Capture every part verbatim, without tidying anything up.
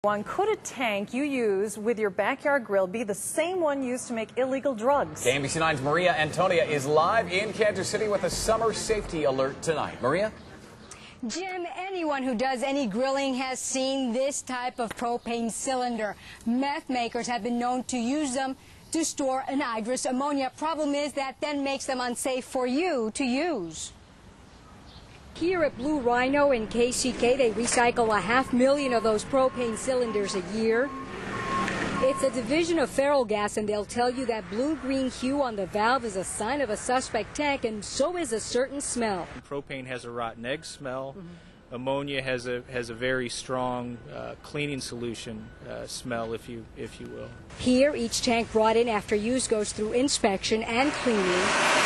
One, could a tank you use with your backyard grill be the same one used to make illegal drugs? K M B C nine's Maria Antonia is live in Kansas City with a summer safety alert tonight. Maria? Jim, anyone who does any grilling has seen this type of propane cylinder. Meth makers have been known to use them to store anhydrous ammonia. Problem is that then makes them unsafe for you to use. Here at Blue Rhino in K C K, they recycle a half million of those propane cylinders a year. It's a division of Ferrellgas, and they'll tell you that blue-green hue on the valve is a sign of a suspect tank, and so is a certain smell. Propane has a rotten egg smell. Mm-hmm. Ammonia has a has a very strong uh, cleaning solution uh, smell, if you if you will. Here, each tank brought in after use goes through inspection and cleaning.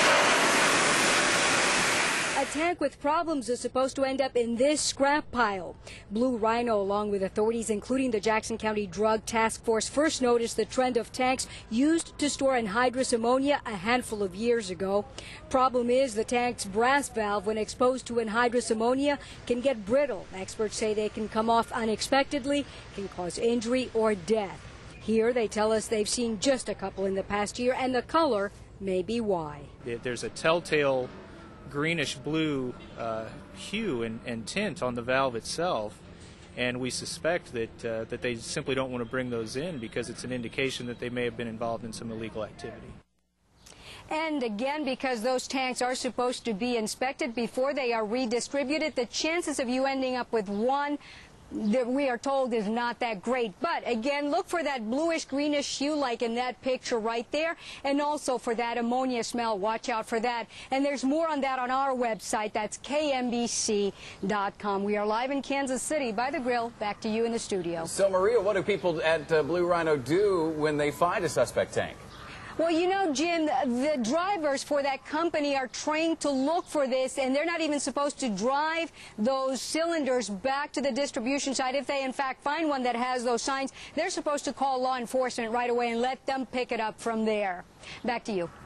A tank with problems is supposed to end up in this scrap pile. Blue Rhino, along with authorities including the Jackson County Drug Task Force, first noticed the trend of tanks used to store anhydrous ammonia a handful of years ago. Problem is, the tank's brass valve, when exposed to anhydrous ammonia, can get brittle. Experts say they can come off unexpectedly, can cause injury or death. Here, they tell us they've seen just a couple in the past year, and the color may be why. There's a telltale greenish blue uh, hue and, and tint on the valve itself, and we suspect that uh, that they simply don't want to bring those in because it's an indication that they may have been involved in some illegal activity. And again, because those tanks are supposed to be inspected before they are redistributed, the chances of you ending up with one that we are told is not that great. But again, look for that bluish greenish hue like in that picture right there, and also for that ammonia smell. Watch out for that. And there's more on that on our website. That's K M B C dot com. We are live in Kansas City by the grill. Back to you in the studio. So Maria, what do people at uh, Blue Rhino do when they find a suspect tank? Well, you know, Jim, the drivers for that company are trained to look for this, and they're not even supposed to drive those cylinders back to the distribution site. If they, in fact, find one that has those signs, they're supposed to call law enforcement right away and let them pick it up from there. Back to you.